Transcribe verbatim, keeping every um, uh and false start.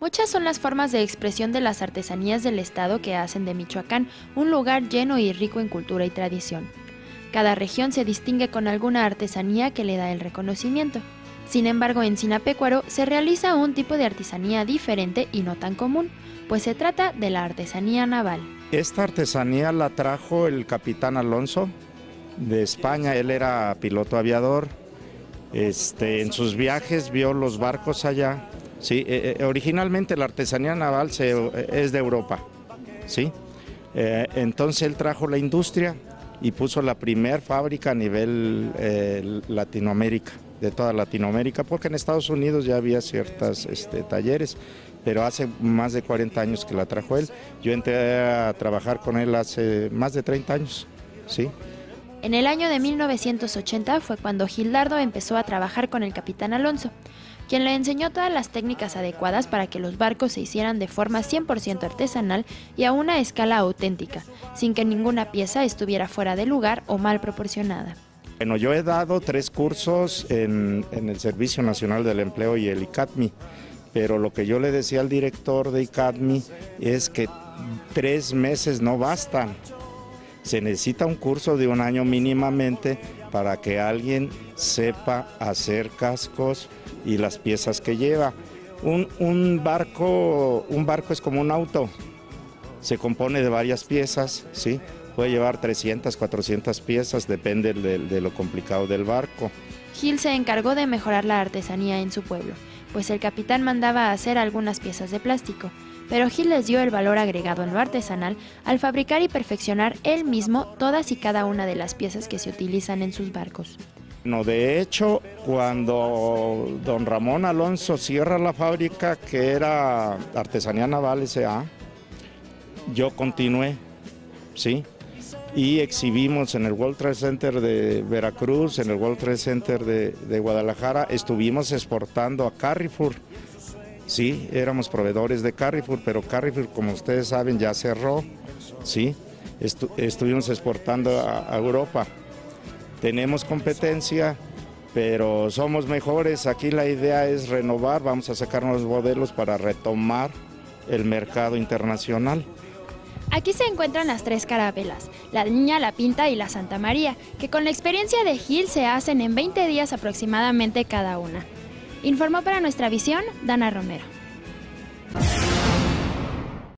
Muchas son las formas de expresión de las artesanías del estado que hacen de Michoacán un lugar lleno y rico en cultura y tradición. Cada región se distingue con alguna artesanía que le da el reconocimiento. Sin embargo, en Sinapecuaro se realiza un tipo de artesanía diferente y no tan común, pues se trata de la artesanía naval. Esta artesanía la trajo el capitán Alonso de España. Él era piloto aviador. Este, en sus viajes vio los barcos allá. Sí, eh, originalmente la artesanía naval se, eh, es de Europa, ¿sí? Eh, entonces él trajo la industria y puso la primer fábrica a nivel eh, Latinoamérica, de toda Latinoamérica, porque en Estados Unidos ya había ciertos este, talleres, pero hace más de cuarenta años que la trajo él. Yo entré a trabajar con él hace más de treinta años, ¿sí? En el año de mil novecientos ochenta fue cuando Gildardo empezó a trabajar con el capitán Alonso, quien le enseñó todas las técnicas adecuadas para que los barcos se hicieran de forma cien por ciento artesanal y a una escala auténtica, sin que ninguna pieza estuviera fuera de lugar o mal proporcionada. Bueno, yo he dado tres cursos en, en el Servicio Nacional del Empleo y el ICATMI, pero lo que yo le decía al director de ICATMI es que tres meses no bastan. Se necesita un curso de un año mínimamente para que alguien sepa hacer cascos y las piezas que lleva. Un, un, barco, un barco es como un auto, se compone de varias piezas, ¿sí? Puede llevar trescientas, cuatrocientas piezas, depende de, de lo complicado del barco. Gil se encargó de mejorar la artesanía en su pueblo, pues el capitán mandaba hacer algunas piezas de plástico, pero Gil les dio el valor agregado en lo artesanal al fabricar y perfeccionar él mismo todas y cada una de las piezas que se utilizan en sus barcos. No, de hecho, cuando don Ramón Alonso cierra la fábrica, que era Artesanía Naval S A, yo continué, ¿sí? Y exhibimos en el World Trade Center de Veracruz, en el World Trade Center de, de Guadalajara, estuvimos exportando a Carrefour, sí, éramos proveedores de Carrefour, pero Carrefour, como ustedes saben, ya cerró, sí, Estu estuvimos exportando a, a Europa. Tenemos competencia, pero somos mejores. Aquí la idea es renovar, vamos a sacar nuevos modelos para retomar el mercado internacional. Aquí se encuentran las tres carabelas, la Niña, la Pinta y la Santa María, que con la experiencia de Gil se hacen en veinte días aproximadamente cada una. Informó para Nuestra Visión, Dana Romero.